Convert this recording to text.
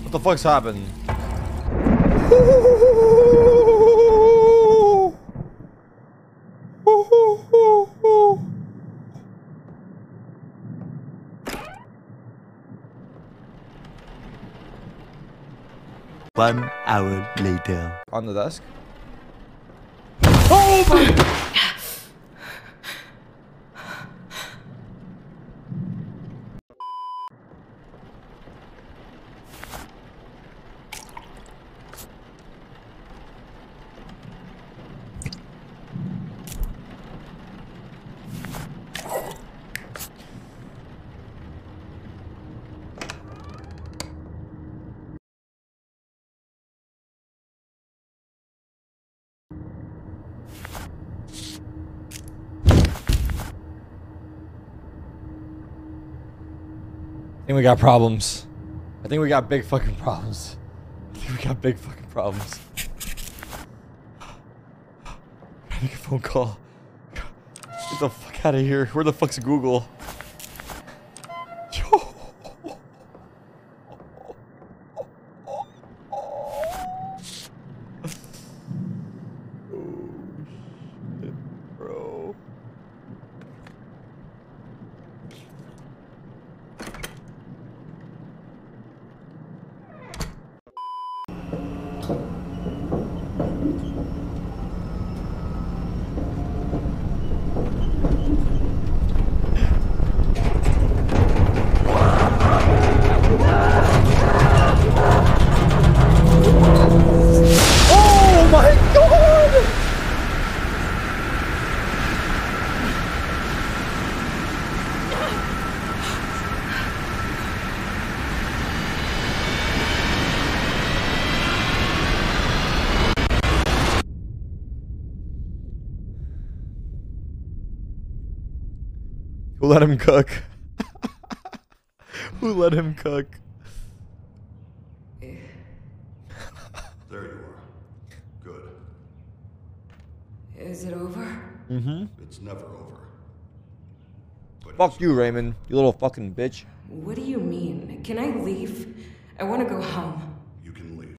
What the fuck's happening? One hour later. On the desk? Oh my! I think we got problems. I think we got big fucking problems. I think we got big fucking problems. I make a phone call. Get the fuck out of here. Where the fuck's Google? Yo. Bro. Oh my god! Who let him cook? Who let him cook? There you are. Good. Is it over? Mm-hmm. It's never over. But Fuck you, Raymond. You little fucking bitch. What do you mean? Can I leave? I want to go home.